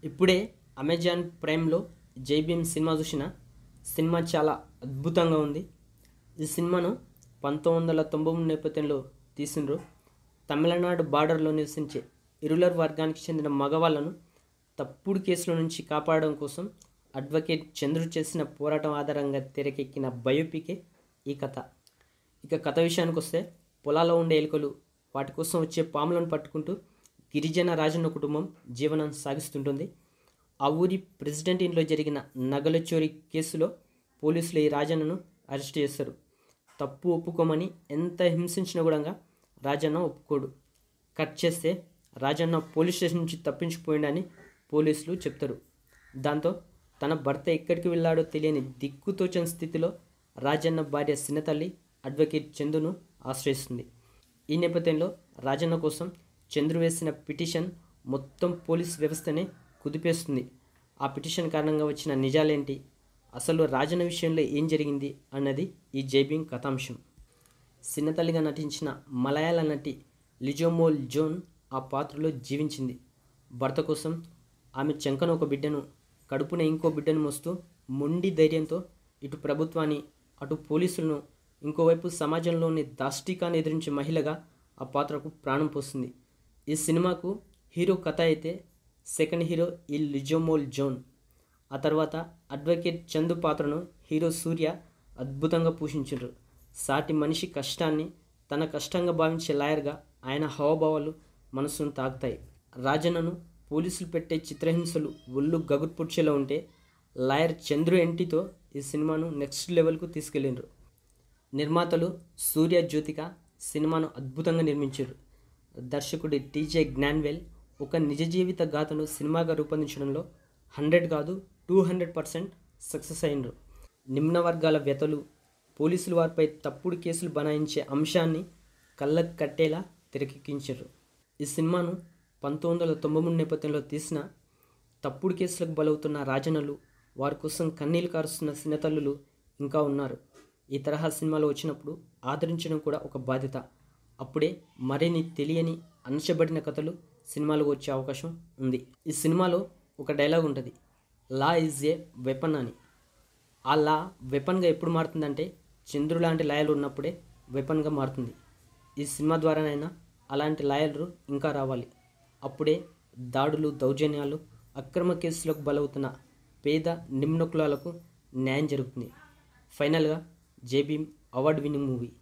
ఇప్పుడే అమెజాన్ ప్రైమ్లో జై భీమ్ సినిమా చూసిన సినిమా చాలా అద్భుతంగా ఉంది. ఈ సినిమాను 1993 నేపథ్యంలో తీసిండ్రు. తమిళనాడు బార్డర్లో నివసించే ఇరులర్ వర్గానికి చెందిన మగవాళ్లను తప్పుడు కేసుల నుంచి కాపాడడం కోసం అడ్వకేట్ చంద్రు చేసిన పోరాటం ఆధారంగా తెరకెక్కిన బయోపికే ఈ కథ. ఇక కథ విషయానికి వస్తే, పొలాల్లో ఉండే ఎలుకలు వాటి కోసం వచ్చే పాములను పట్టుకుంటూ గిరిజన రాజన్న కుటుంబం జీవనం సాగిస్తుంటుంది. ఆ ఊరి ప్రెసిడెంట్ ఇంట్లో జరిగిన నగల చోరీ కేసులో పోలీసులు ఈ రాజన్నను అరెస్ట్ చేస్తారు. తప్పు ఒప్పుకోమని ఎంత హింసించినా కూడా రాజన్న ఒప్పుకోడు. కట్ చేస్తే రాజన్న పోలీస్ స్టేషన్ నుంచి తప్పించుకుపోయిండని పోలీసులు చెప్తారు. దాంతో తన భర్త ఎక్కడికి వెళ్ళాడో తెలియని దిక్కుతోచని స్థితిలో రాజన్న భార్య సినతల్లి అడ్వకేట్ చందును ఆశ్రయిస్తుంది. ఈ నేపథ్యంలో రాజన్న కోసం చంద్రు వేసిన పిటిషన్ మొత్తం పోలీస్ వ్యవస్థనే కుదిపేస్తుంది. ఆ పిటిషన్ కారణంగా వచ్చిన నిజాలేంటి, అసలు రాజన్న విషయంలో ఏం జరిగింది అన్నది ఈ జై భీమ్ కథాంశం. సినతల్లిగా నటించిన మలయాళ నటి లిజోమోల్ జోన్ ఆ పాత్రలో జీవించింది. భర్త కోసం ఆమె చెంకన ఒక బిడ్డను, కడుపున ఇంకో బిడ్డను మోస్తూ మొండి ధైర్యంతో ఇటు ప్రభుత్వాన్ని అటు పోలీసులను, ఇంకోవైపు సమాజంలోని దాష్టికాన్ని ఎదిరించే మహిళగా ఆ పాత్రకు ప్రాణం పోస్తుంది. ఈ సినిమాకు హీరో కథ అయితే సెకండ్ హీరో ఈ లిజోమోల్ జోన్. ఆ తర్వాత అడ్వకేట్ చందు పాత్రను హీరో సూర్య అద్భుతంగా పోషించారు. సాటి మనిషి కష్టాన్ని తన కష్టంగా భావించే లాయర్గా ఆయన హావభావాలు మనసును తాకుతాయి. రాజన్నను పోలీసులు పెట్టే చిత్రహింసలు ఒళ్ళు గగుర్పుడ్చేలా ఉంటే, లాయర్ చంద్రు ఎంటితో ఈ సినిమాను నెక్స్ట్ లెవెల్కు తీసుకెళ్ళిండ్రు. నిర్మాతలు సూర్య జ్యోతిక సినిమాను అద్భుతంగా నిర్మించారు. దర్శకుడు T.J. Gnanavel ఒక నిజ జీవిత గాథను సినిమాగా రూపొందించడంలో 100 కాదు 200% సక్సెస్ అయినరు. నిమ్న వర్గాల వ్యతలు, పోలీసులు వారిపై తప్పుడు కేసులు బనాయించే అంశాన్ని కళ్ళకు కట్టేలా తెరకెక్కించారు. ఈ సినిమాను 1993 నేపథ్యంలో తీసిన తప్పుడు కేసులకు బలవుతున్న రాజన్నలు, వారి కోసం కన్నీళ్లు కారుస్తున్న సినతల్లులు ఇంకా ఉన్నారు. ఈ తరహా సినిమాలు వచ్చినప్పుడు ఆదరించడం కూడా ఒక బాధ్యత. అప్పుడే మరిన్ని తెలియని అణచబడిన కథలు సినిమాలకు వచ్చే అవకాశం ఉంది. ఈ సినిమాలో ఒక డైలాగ్ ఉంటుంది, లా ఈజ్ ఏ వెపన్ అని. ఆ లా వెపన్గా ఎప్పుడు మారుతుందంటే చంద్రు లాంటి లాయర్లు ఉన్నప్పుడే వెపన్గా మారుతుంది. ఈ సినిమా ద్వారానైనా అలాంటి లాయర్లు ఇంకా రావాలి. అప్పుడే దాడులు, దౌర్జన్యాలు, అక్రమ కేసులకు బలవుతున్న పేద నిమ్న కులాలకు న్యాయం జరుగుతుంది. ఫైనల్గా జై భీమ్ అవార్డు విన్నింగ్ మూవీ.